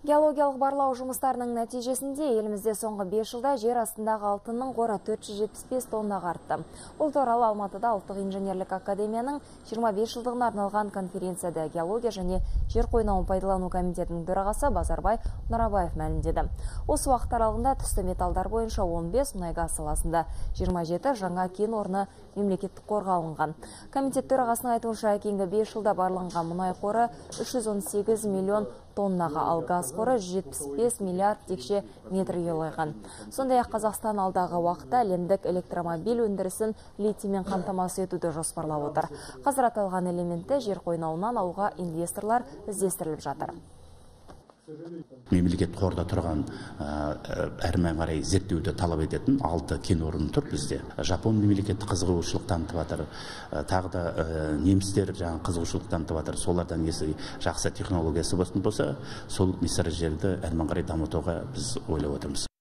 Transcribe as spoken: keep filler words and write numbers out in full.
Геологиялық барлау жұмыстарының нәтижесінде елімізде соңғы бес жылда жер астындағы алтынның қоры төрт жүз жетпіс бес тоннаға артты. Бұл туралы Алматыда Ұлттық инженерлік академияның жиырма бес жылдығына арналған конференцияда геология және жер қойнауын пайдалану комитетінің төрағасы Базарбай Нұрабаев мәлімдеді. Осы уақыт аралығында түсті металдар бойынша он бес, мұнай-газ саласында жиырма жеті жаңа кен орны мемлекеттік қорға алынған. Комитет төрағасының айтуынша, кейінгі бес жылда барланған мұнай қоры үш жүз он сегіз миллион тоннаға, ал газ қоры жүз жетпіс бес миллиард текше метрге ұлғайған. Сондай-ақ Қазақстан алдағы уақытта әлемдік электромобиль өндірісін литиймен қамтамасыз етуді жоспарлап отыр. Қазір аталған элементті жер қойнауынан алуға инвесторлар іздестіріліп жатыр. Мемлекет қорда тұрған әрмен қарай зерттеуді талап ететін алты кен орны тұр бізде. Жапон мемлекеті қызығушылық танытып жатыр. Тағы да немістер жаңа қызығушылық танытып жатыр. Солардан есі жақсы технологиясы болсын болса, сол мессер жерді әрмен қарай дамытуға біз ойлап отырмыз.